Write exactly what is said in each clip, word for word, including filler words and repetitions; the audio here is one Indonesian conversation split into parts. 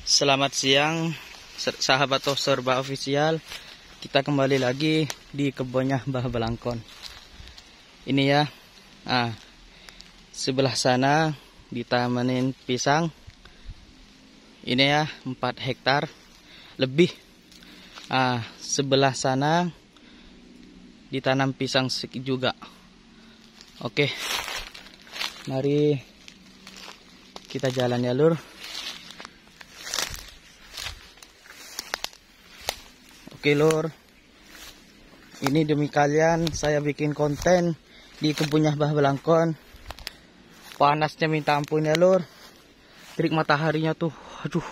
Selamat siang sahabat Toserba Official. Kita kembali lagi di kebunnya Mbah Belangkon. Ini ya, ah, sebelah sana ditamanin pisang. Ini ya, empat hektar lebih. Ah, sebelah sana ditanam pisang juga. Oke, mari kita jalan ya lur. Oke lur, ini demi kalian saya bikin konten di kebunnya Mbah Belangkon. Panasnya minta ampun ya lur. Terik mataharinya tuh, aduh.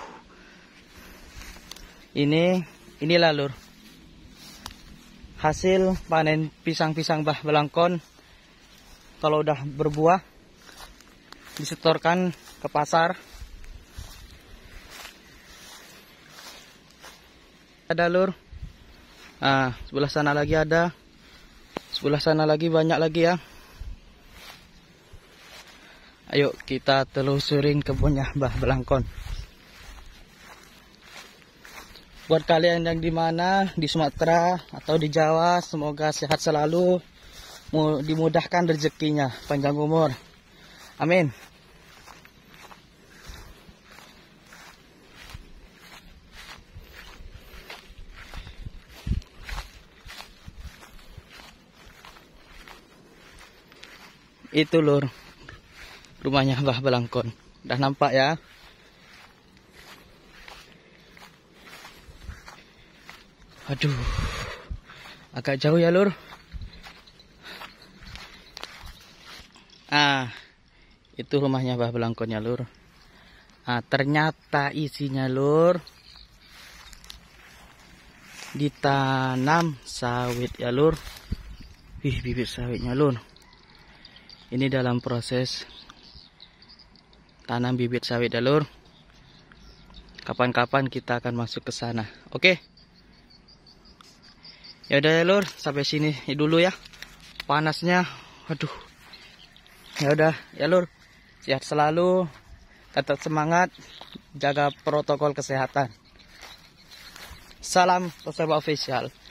Ini, inilah lur, hasil panen pisang-pisang Mbah Belangkon. Kalau udah berbuah, disetorkan ke pasar. Ada lur. Nah, sebelah sana lagi ada. Sebelah sana lagi banyak lagi ya. Ayo kita telusurin kebunnya Mbah Belangkon. Buat kalian yang di mana, di Sumatera atau di Jawa, semoga sehat selalu, dimudahkan rezekinya, panjang umur. Amin. Itu lur, rumahnya Mbah Belangkon. Udah nampak ya. Aduh, agak jauh ya lur. Ah, itu rumahnya Mbah Belangkon ya lur. Ah, ternyata isinya lur ditanam sawit ya lur. Wih, bibit sawitnya lur. Ini dalam proses tanam bibit sawit ya lur. Kapan-kapan kita akan masuk ke sana. Oke. Ya udah ya lur, sampai sini dulu ya. Panasnya, aduh. Ya udah ya lur. Sehat selalu, tetap semangat, jaga protokol kesehatan. Salam Toserba Official.